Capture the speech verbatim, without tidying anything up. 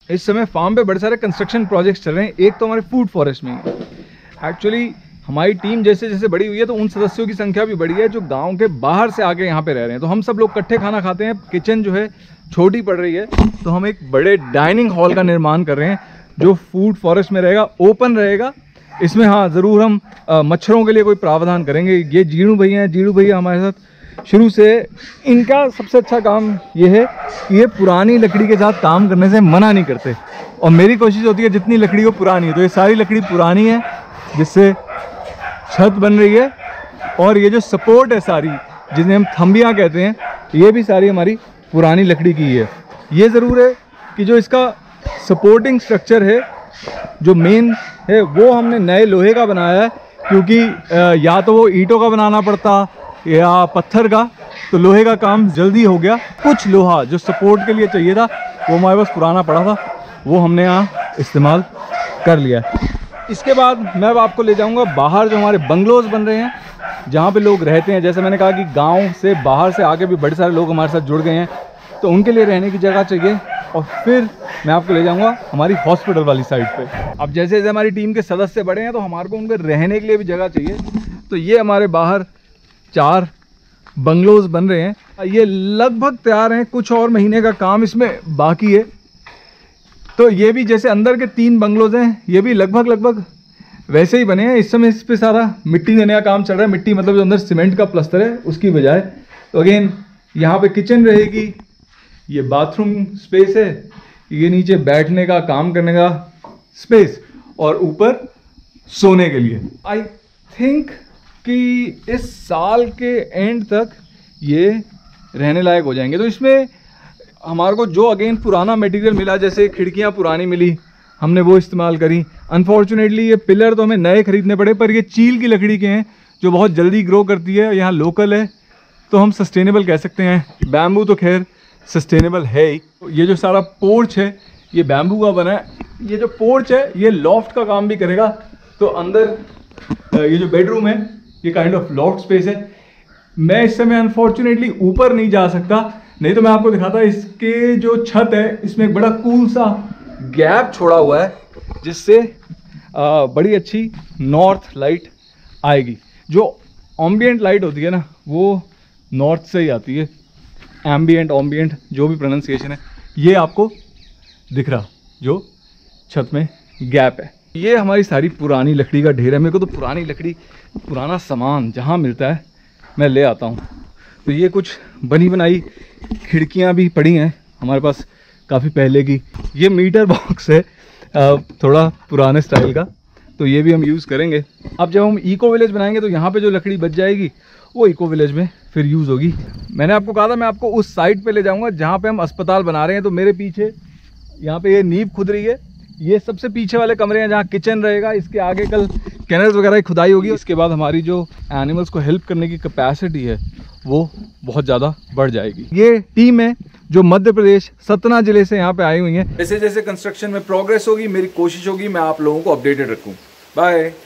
इस समय फार्म पे बड़े सारे कंस्ट्रक्शन प्रोजेक्ट्स चल रहे हैं। एक तो हमारे फूड फॉरेस्ट में एक्चुअली हमारी टीम जैसे जैसे बड़ी हुई है तो उन सदस्यों की संख्या भी बढ़ी है जो गांव के बाहर से आके यहाँ पे रह रहे हैं। तो हम सब लोग इकट्ठे खाना खाते हैं। किचन जो है छोटी पड़ रही है तो हम एक बड़े डाइनिंग हॉल का निर्माण कर रहे हैं जो फूड फॉरेस्ट में रहेगा, ओपन रहेगा। इसमें हाँ ज़रूर हम आ, मच्छरों के लिए कोई प्रावधान करेंगे। ये जीणू भैया हैं, जीणू भैया हमारे साथ शुरू से। इनका सबसे अच्छा काम ये है कि ये पुरानी लकड़ी के साथ काम करने से मना नहीं करते और मेरी कोशिश होती है जितनी लकड़ी हो पुरानी है। तो ये सारी लकड़ी पुरानी है जिससे छत बन रही है और ये जो सपोर्ट है सारी जिन्हें हम थंबियाँ कहते हैं ये भी सारी हमारी पुरानी लकड़ी की है। ये ज़रूर है कि जो इसका सपोर्टिंग स्ट्रक्चर है जो मेन है वो हमने नए लोहे का बनाया है क्योंकि या तो वो ईंटों का बनाना पड़ता या पत्थर का, तो लोहे का काम जल्दी हो गया। कुछ लोहा जो सपोर्ट के लिए चाहिए था वो हमारे पास पुराना पड़ा था, वो हमने यहाँ इस्तेमाल कर लिया। इसके बाद मैं अब आपको ले जाऊँगा बाहर जो हमारे बंगलोज़ बन रहे हैं जहाँ पे लोग रहते हैं। जैसे मैंने कहा कि गांव से बाहर से आके भी बड़े सारे लोग हमारे साथ जुड़ गए हैं तो उनके लिए रहने की जगह चाहिए। और फिर मैं आपको ले जाऊंगा हमारी हॉस्पिटल वाली साइड पे। अब जैसे जैसे हमारी टीम के सदस्य बढ़े हैं तो हमारे को उनके रहने के लिए भी जगह चाहिए। तो ये हमारे बाहर चार बंगलोज़ बन रहे हैं। ये लगभग तैयार हैं, कुछ और महीने का काम इसमें बाकी है। तो ये भी जैसे अंदर के तीन बंगलोज़ हैं ये भी लगभग लगभग वैसे ही बने हैं। इस समय इस पर सारा मिट्टी देने का काम चल रहा है। मिट्टी मतलब जो अंदर सीमेंट का प्लस्तर है उसकी बजाय। तो अगेन यहाँ पे किचन रहेगी, ये बाथरूम स्पेस है, ये नीचे बैठने का काम करने का स्पेस और ऊपर सोने के लिए। आई थिंक कि इस साल के एंड तक ये रहने लायक हो जाएंगे। तो इसमें हमारे को जो अगेन पुराना मटेरियल मिला, जैसे खिड़कियाँ पुरानी मिली हमने वो इस्तेमाल करी। अनफॉर्चुनेटली ये पिलर तो हमें नए खरीदने पड़े, पर ये चील की लकड़ी के हैं जो बहुत जल्दी ग्रो करती है, यहाँ लोकल है तो हम सस्टेनेबल कह सकते हैं। बैम्बू तो खैर सस्टेनेबल है ही। ये जो सारा पोर्च है ये बैम्बू का बना है। ये जो पोर्च है ये लॉफ्ट का काम भी करेगा। तो अंदर ये जो बेडरूम है ये काइंड ऑफ लॉफ्ट स्पेस है। मैं इस समय अनफॉर्चुनेटली ऊपर नहीं जा सकता, नहीं तो मैं आपको दिखाता। इसके जो छत है इसमें एक बड़ा कूल सा गैप छोड़ा हुआ है जिससे बड़ी अच्छी नॉर्थ लाइट आएगी। जो एम्बिएंट लाइट होती है ना वो नॉर्थ से ही आती है। एम्बिएंट एम्बिएंट जो भी प्रोनाउंसिएशन है ये आपको दिख रहा जो छत में गैप है। ये हमारी सारी पुरानी लकड़ी का ढेर है। मेरे को तो पुरानी लकड़ी पुराना सामान जहाँ मिलता है मैं ले आता हूँ। तो ये कुछ बनी बनाई खिड़कियाँ भी पड़ी हैं हमारे पास काफ़ी पहले की। ये मीटर बॉक्स है थोड़ा पुराने स्टाइल का, तो ये भी हम यूज़ करेंगे। अब जब हम इको विलेज बनाएंगे तो यहाँ पे जो लकड़ी बच जाएगी वो इको विलेज में फिर यूज़ होगी। मैंने आपको कहा था मैं आपको उस साइड पे ले जाऊँगा जहाँ पे हम अस्पताल बना रहे हैं। तो मेरे पीछे यहाँ पे ये नींव खुद रही है। ये सबसे पीछे वाले कमरे हैं जहाँ किचन रहेगा। इसके आगे कल कैनल्स वगैरह की खुदाई होगी। इसके बाद हमारी जो एनिमल्स को हेल्प करने की कैपेसिटी है वो बहुत ज़्यादा बढ़ जाएगी। ये टीम है जो मध्य प्रदेश सतना जिले से यहाँ पे आई हुई है। जैसे जैसे कंस्ट्रक्शन में प्रोग्रेस होगी मेरी कोशिश होगी मैं आप लोगों को अपडेटेड रखूँ। बाय।